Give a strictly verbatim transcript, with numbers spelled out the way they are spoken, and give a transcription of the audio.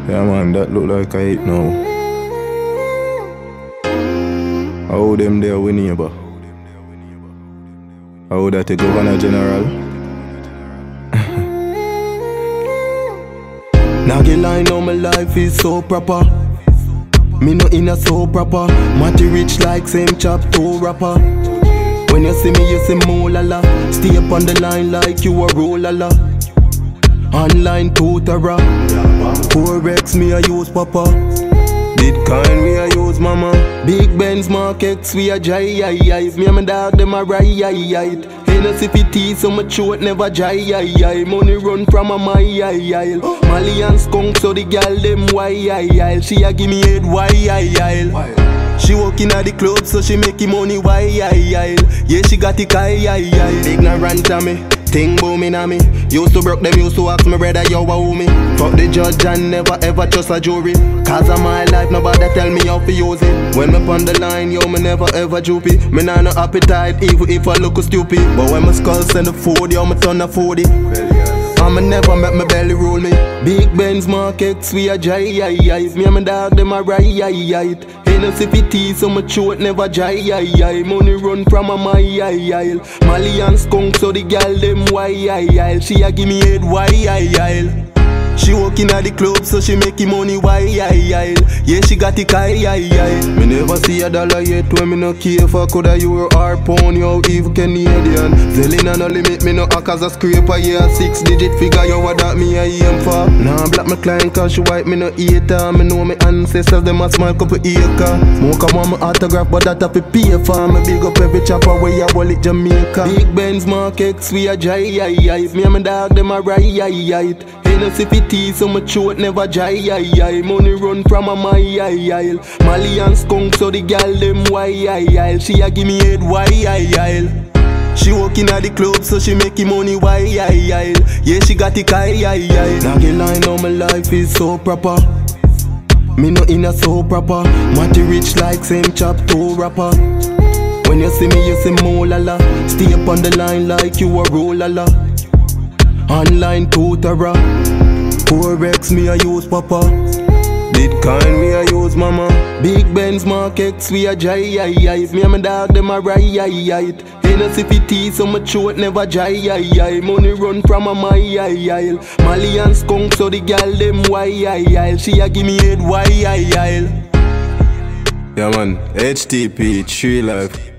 Yeah man, that look like I hate now. How them there we neighbor? How that a governor general? Naggy line on my life is so proper. Me no in a so proper. Matty rich like same chop toe rapper. When you see me you say mo lala. Stay up on the line like you a roll lala. Online tutora. four X me a use papa. Bitcoin we a use mama. Big Benz markets we a giant. Me and my dog them a riot. Hennessy for tea so my throat never dry. Money run from a my aisle. Mali and skunk so the gal them why. She a give me head why. She walking at the club so she making money why. Yeah she got the kai. Ignorant of me. Thing booming on me. Used to broke them, used to ask me brother yo who me. Fuck the judge and never ever trust a jury. Cause of my life nobody tell me how to use it. When me on the line yo me never ever droopy. Me nah no appetite even if I look stupid. But when my skull send the food yo me turn a foodie. I'ma never make my belly roll me. Big Benz markets we a giant. Me and my dog them a riot. Hennessy for tea so my throat never dry. Money run from a my aisle. Mali and skunk so the gal them why. She a give me head why. She walking at the club so she making money why. Yeah she got the kai. Me never see a dollar yet when me no care for coulda euro or pound yo even Canadian. Zelina no limit me no act as a scraper. Yeah six digit figure yo what that me a aim for. Nah black my client cause she white me no hater. Me know me ancestors them a small couple acre. Smoke a want my autograph but that a fi pay for. Me big up every chopper where ya wallet Jamaica. Big Benz markets we a giant. Me and my dog them a riot. Hennessy for tea so my throat never dry. Money run from a my aisle. Mali and skunk so the gal them why. She a give me head why. She walking at the club so she making money why. Yeah she got the kai. Naggy line on my life is so proper. Me no in a so proper. Matty rich like same chop toe rapper. When you see me you say mo lala. Stay up on the line like you a roll lala. Online tutora. four X me a use papa. Bitcoin we a use mama. Big Benz markets we a giant. Me and my dog them a riot. Hennessy for tea so my throat never dry. Money run from a my aisle. Mali and skunk so the gal them why. She a give me head why. Yeah man, H T P, Tree Life.